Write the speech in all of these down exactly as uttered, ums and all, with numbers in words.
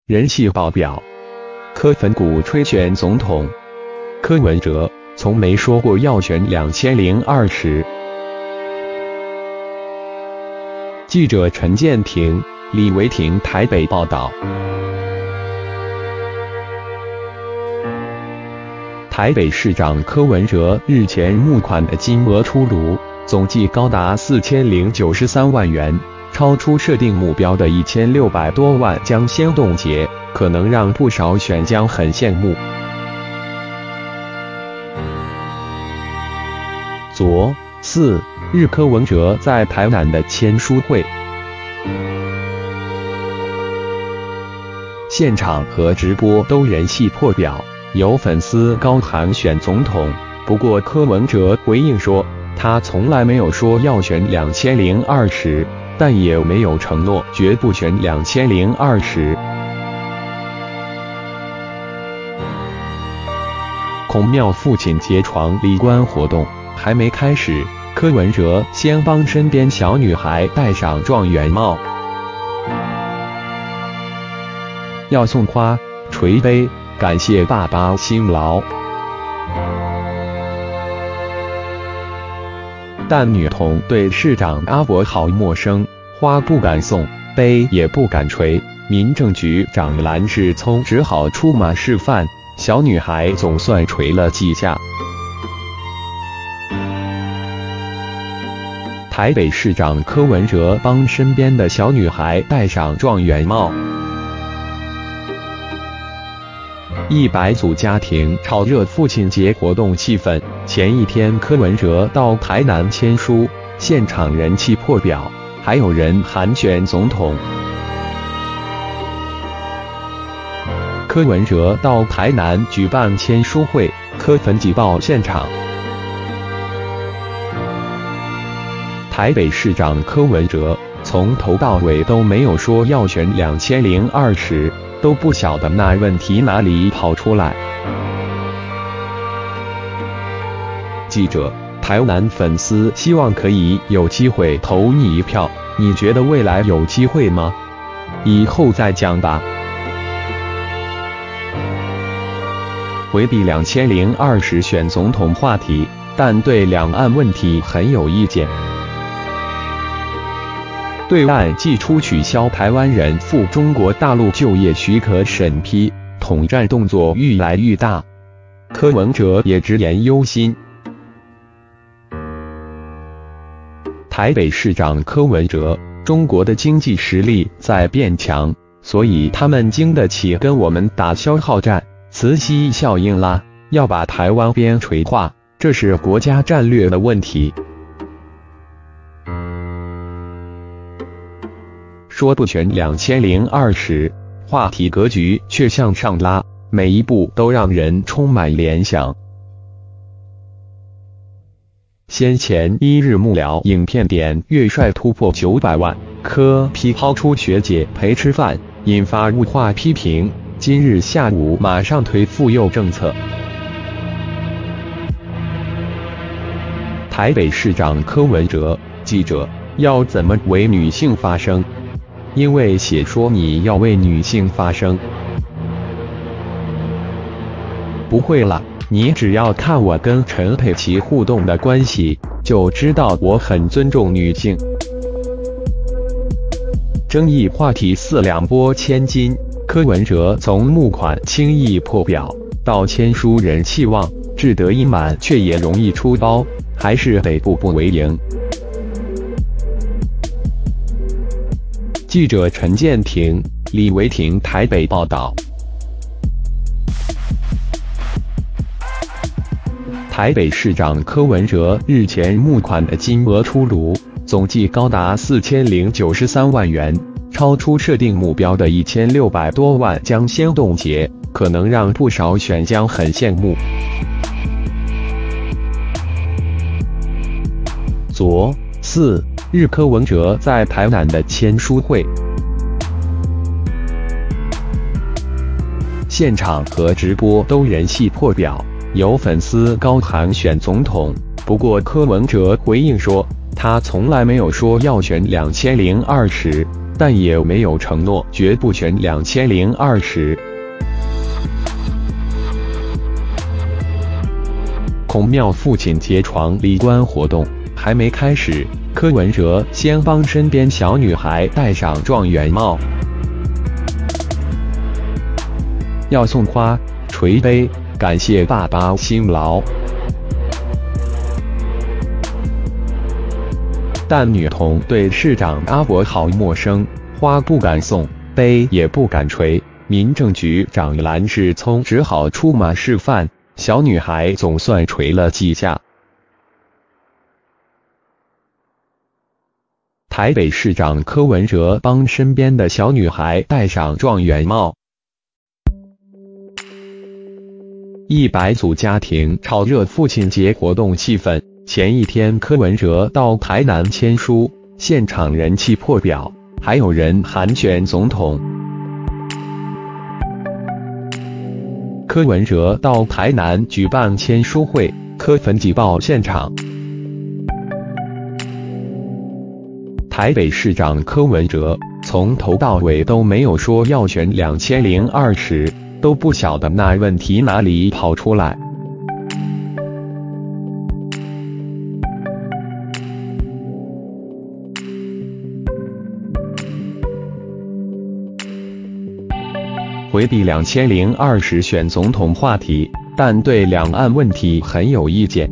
人气爆表。柯粉鼓吹选总统，柯文哲从没说过要选两千零二十。记者陈建庭、李维廷台北报道。台北市长柯文哲日前募款的金额出炉，总计高达四千零九十三万元，超出设定目标的一千六百多万将先冻结，可能让不少选将很羡慕。昨四日，柯文哲在台南的签书会现场和直播都人气破表，有粉丝高喊选总统。不过柯文哲回应说，他从来没有说要选两千零二十，但也没有承诺绝不选两千零二十。孔庙父亲结床离棺活动还没开始，柯文哲先帮身边小女孩戴上状元帽，要送花、捶杯，感谢爸爸辛劳。但女童对市长阿伯好陌生，花不敢送，杯也不敢捶。民政局长蓝志聪只好出马示范，小女孩总算捶了几下。台北市长柯文哲帮身边的小女孩戴上状元帽，一百组家庭炒热父亲节活动气氛。前一天柯文哲到台南签书，现场人气破表，还有人喊选总统。柯文哲到台南举办签书会，柯粉挤爆现场。台北市长柯文哲从头到尾都没有说要选两千零二十，都不晓得那问题哪里跑出来。记者：台南粉丝希望可以有机会投你一票，你觉得未来有机会吗？以后再讲吧。回避两千零二十选总统话题，但对两岸问题很有意见。对岸祭出取消台湾人赴中国大陆就业许可审批，统战动作愈来愈大。柯文哲也直言忧心。台北市长柯文哲，中国的经济实力在变强，所以他们经得起跟我们打消耗战、磁吸效应啦，要把台湾边陲化，这是国家战略的问题。说不选两千零二十，话题格局却向上拉，每一步都让人充满联想。先前一日幕僚影片点阅率突破九百万，柯 P 抛出学姐陪吃饭，引发物化批评。今日下午马上推妇幼政策。台北市长柯文哲，记者：要怎么为女性发声？因为写说你要为女性发声。不会了，你只要看我跟陈佩琪互动的关系，就知道我很尊重女性。争议话题四两拨千斤，柯文哲从募款轻易破表到签书人气旺，志得意满却也容易出包，还是得步步为营。记者陈建庭、李维廷台北报道。台北市长柯文哲日前募款的金额出炉，总计高达四千零九十三万元，超出设定目标的一千六百多万将先冻结，可能让不少选将很羡慕。昨四日，柯文哲在台南的签书会现场和直播都人气破表，有粉丝高喊选总统， 不过柯文哲回应说，他从来没有说要选两千零二十，但也没有承诺绝不选两千零二十。孔庙父亲揭床离棺活动还没开始，柯文哲先帮身边小女孩戴上状元帽，要送花、捶杯，感谢爸爸辛劳。但女童对市长阿伯好陌生，花不敢送，杯也不敢捶，民政局长蓝世聪只好出马示范。小女孩总算捶了几下。台北市长柯文哲帮身边的小女孩戴上状元帽。一百组家庭炒热父亲节活动气氛。前一天柯文哲到台南签书，现场人气破表，还有人喊选总统。柯文哲到台南举办签书会，柯粉挤爆现场。台北市长柯文哲从头到尾都没有说要选两千零二十，都不晓得那问题哪里跑出来。回避两千零二十选总统话题，但对两岸问题很有意见。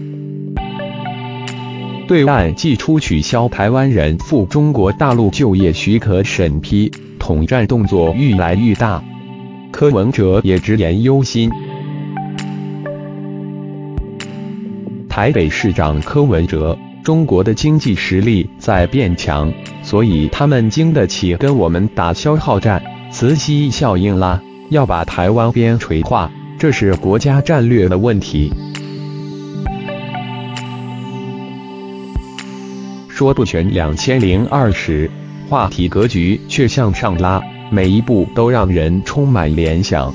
对岸祭出取消台湾人赴中国大陆就业许可审批，统战动作愈来愈大。柯文哲也直言忧心。台北市长柯文哲，中国的经济实力在变强，所以他们经得起跟我们打消耗战。磁吸效应啦，要把台湾边陲化，这是国家战略的问题。说不选两千零二十，话题格局却向上拉，每一步都让人充满联想。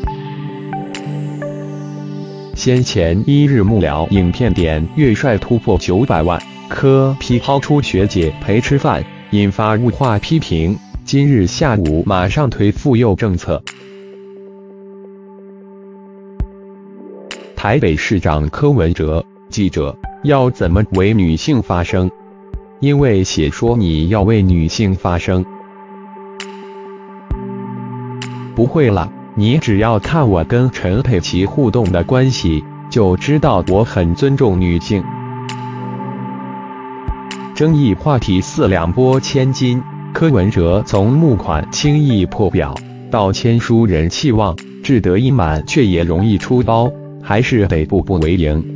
先前一日幕僚影片点阅率突破九百万，柯 P 抛出学姐陪吃饭，引发物化批评。今日下午马上推妇幼政策。台北市长柯文哲，记者要怎么为女性发声？因为写说你要为女性发声。不会啦，你只要看我跟陈佩琪互动的关系，就知道我很尊重女性。争议话题四两拨千斤。柯文哲从募款轻易破表，到签书人气旺，志得意满却也容易出包，还是得步步为营。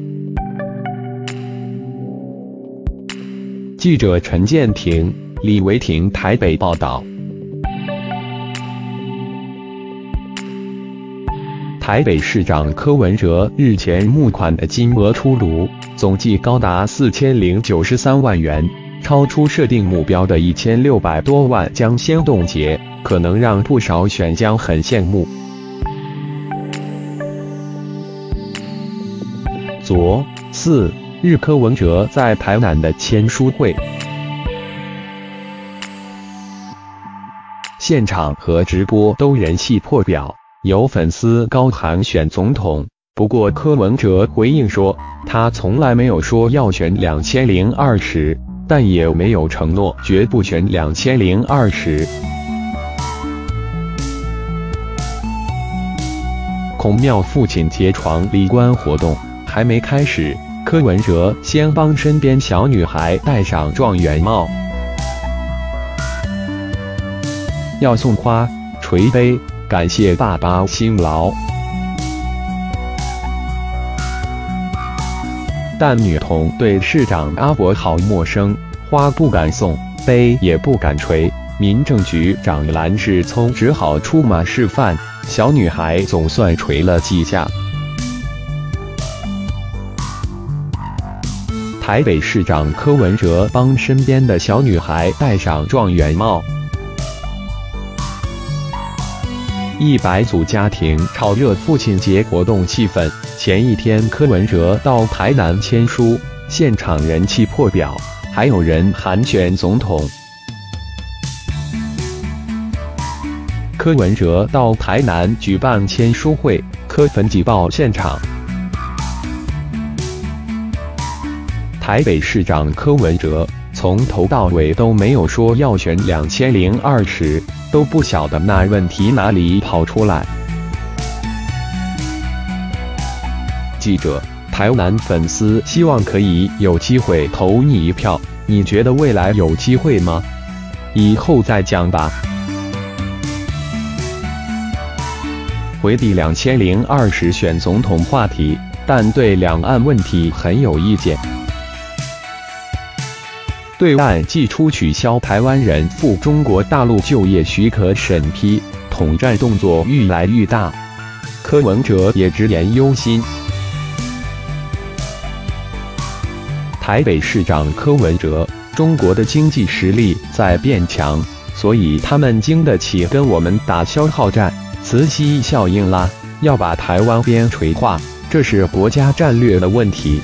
记者陈建庭、李维婷台北报道。台北市长柯文哲日前募款的金额出炉，总计高达四千零九十三万元。超出设定目标的一千六百多万将先冻结，可能让不少选将很羡慕。昨、四日柯文哲在台南的签书会现场和直播都人气破表，有粉丝高喊选总统。不过柯文哲回应说，他从来没有说要选两千零二十。但也没有承诺绝不选两千零二十。孔庙父亲揭床离棺活动还没开始，柯文哲先帮身边小女孩戴上状元帽，要送花、捶杯，感谢爸爸辛劳。但女童对市长阿伯好陌生，花不敢送，杯也不敢捶，民政局长蓝世聪只好出马示范，小女孩总算捶了几下。台北市长柯文哲帮身边的小女孩戴上状元帽。一百组家庭炒热父亲节活动气氛。 前一天柯文哲到台南签书，现场人气破表，还有人喊选总统。柯文哲到台南举办签书会，柯粉挤爆现场。台北市长柯文哲从头到尾都没有说要选两千零二十，都不晓得那问题哪里跑出来。记者：台南粉丝希望可以有机会投你一票，你觉得未来有机会吗？以后再讲吧。回避两千零二十选总统话题，但对两岸问题很有意见。对岸祭出取消台湾人赴中国大陆就业许可审批，统战动作愈来愈大。柯文哲也直言忧心。台北市长柯文哲，中国的经济实力在变强，所以他们经得起跟我们打消耗战。磁吸效应啦，要把台湾边陲化，这是国家战略的问题。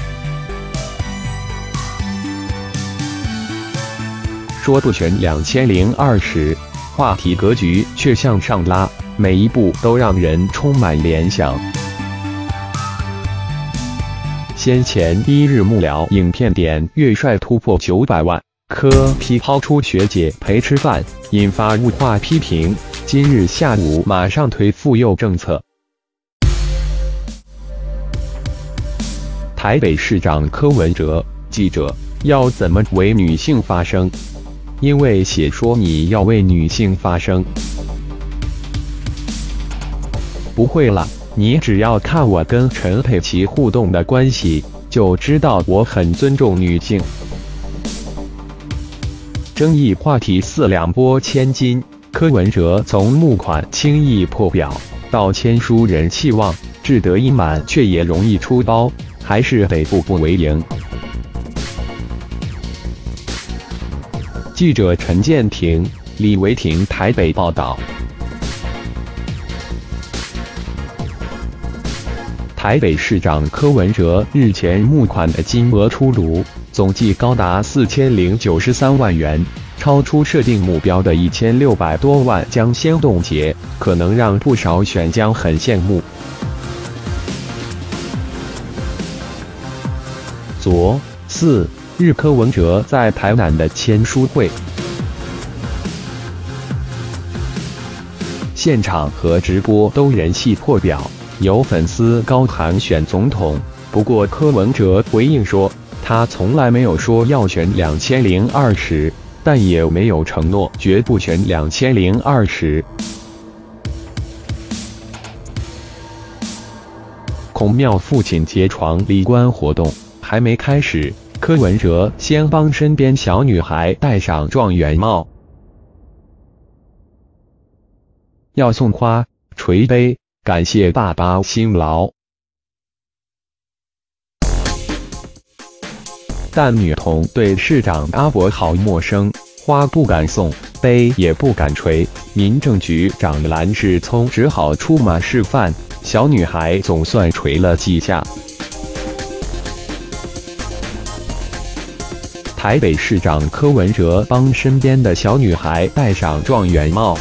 说不选两千零二十，话题格局却向上拉，每一步都让人充满联想。先前一日幕僚影片点阅率突破九百万，柯 P 抛出学姐陪吃饭，引发物化批评。今日下午马上推妇幼政策。台北市长柯文哲，记者：要怎么为女性发声？因为写说你要为女性发声。不会了，你只要看我跟陈佩琪互动的关系，就知道我很尊重女性。争议话题四两拨千斤。柯文哲从募款轻易破表到签书人气旺，志得意满却也容易出包，还是得步步为营。记者陈建廷、李维廷台北报道。台北市长柯文哲日前募款的金额出炉，总计高达四千零九十三万元。超出设定目标的一千六百多万将先冻结，可能让不少选将很羡慕。昨四日柯文哲在台南的签书会现场和直播都人气破表，有粉丝高喊选总统。不过柯文哲回应说，他从来没有说要选两千零二十。但也没有承诺绝不选两千零二十。孔庙父亲结床离棺活动还没开始，柯文哲先帮身边小女孩戴上状元帽，要送花、捶杯，感谢爸爸辛劳。但女童对市长阿伯好陌生，花不敢送，杯也不敢捶。民政局长蓝世聪只好出马示范，小女孩总算捶了几下。台北市长柯文哲帮身边的小女孩戴上状元帽。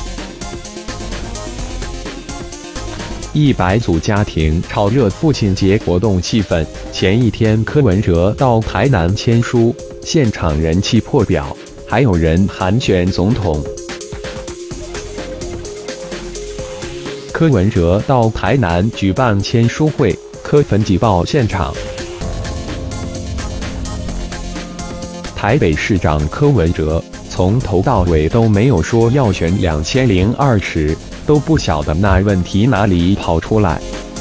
一百组家庭炒热父亲节活动气氛。前一天柯文哲到台南签书，现场人气破表，还有人喊选总统。柯文哲到台南举办签书会，柯粉挤爆现场。台北市长柯文哲从头到尾都没有说要选两千零二十，都不晓得那问题哪里跑出来。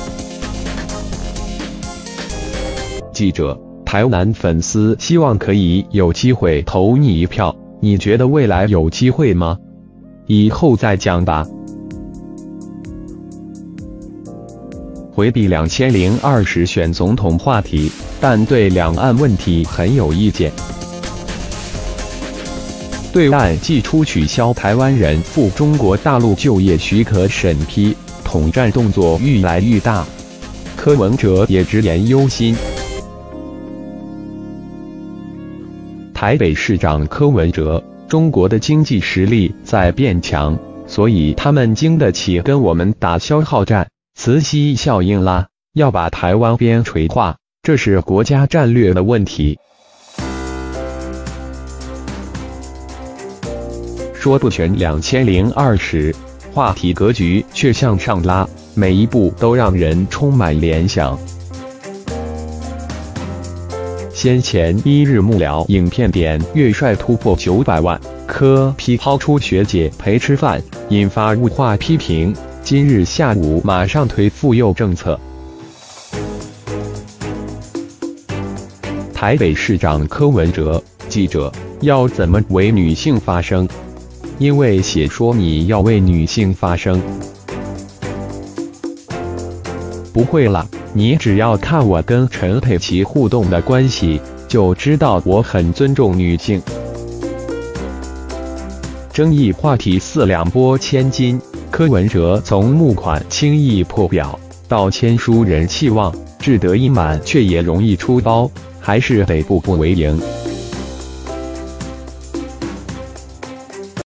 记者：台南粉丝希望可以有机会投你一票，你觉得未来有机会吗？以后再讲吧。回避两千零二十选总统话题，但对两岸问题很有意见。对岸祭出取消台湾人赴中国大陆就业许可审批，统战动作愈来愈大。 柯文哲也直言忧心。台北市长柯文哲，中国的经济实力在变强，所以他们经得起跟我们打消耗战，磁吸效应啦，要把台湾边陲化，这是国家战略的问题。说不全两千零二十，话题格局却向上拉，每一步都让人充满联想。先前一日幕僚影片点阅率突破九百万，柯 P 抛出学姐陪吃饭，引发物化批评。今日下午马上推妇幼政策。台北市长柯文哲，记者要怎么为女性发声？因为写说你要为女性发声。不会啦，你只要看我跟陈佩琪互动的关系，就知道我很尊重女性。争议话题四两拨千斤，柯文哲从募款轻易破表，到签书人气旺，志得意满却也容易出包，还是得步步为营。